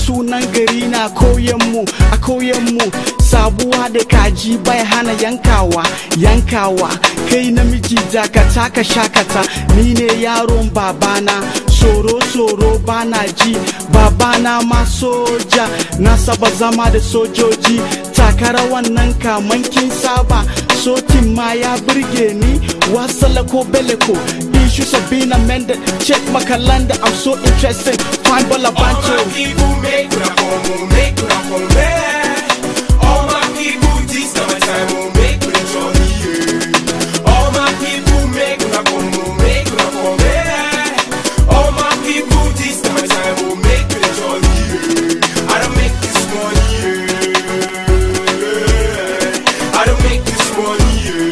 sunan gari na kauyenmu a kauyenmu sabuwa da kaji bai hana yankawa kai namiji jakata ka shakata ni ne yaron babana soro bana ji babana ma soja na saba zama da sojoji takara wannan kaman kin saba sotin ma ya burge ni wasala ko beleko ishu sabina mende check my calendar I'm so interested fine bala bancho all my people make una come all my people this na my time oh make una jolly yeah. All my people make una come all my people this na my time oh make una jolly yeah. I don't make this money yeah. I don't make this money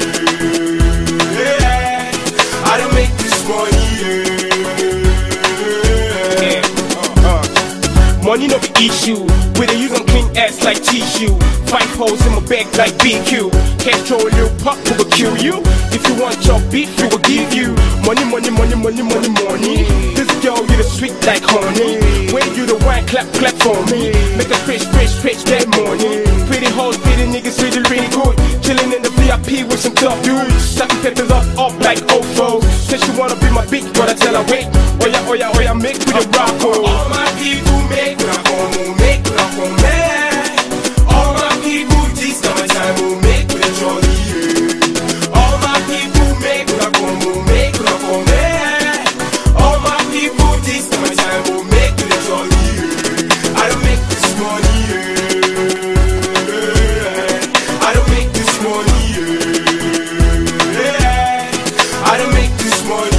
yeah. I don't make this money yeah. Money no be issue. We dey use them clean ass like tissue. 5 holes in my bag like BQ. Castro, Lilpop, who will kill you. If you want your beef, we will give you money. This girl, you the sweet like honey. When you the wine, clap for me. Make a stretch that money. Pretty hoes, pretty niggas, really good. Chilling in the VIP with some tough dudes. Sucking peppers up like Ofo. Said she wanna be my bitch, but I tell her wait. Oh yeah, make with the rock on. All my people make una come, all my people this na my time oh make with a jolly yeah. All my people make una come, all my people this na my time oh make with a jolly yeah. I don't make this money yeah. I don't make this money yeah. I don't make this money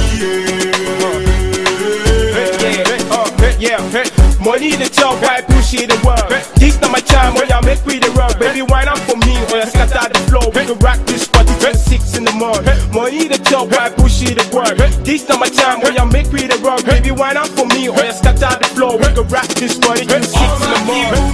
yeah. Money to tell why bullshit the world. This not my time when y'all make me the run. Baby, wine up for me or you scatter the floor. We can rock this party till 6 in the morning. Money to tell why bullshit the world. This not my time when y'all make me the run. Baby, wine up for me or you scatter the floor. We can rock this party till 6 in the morning.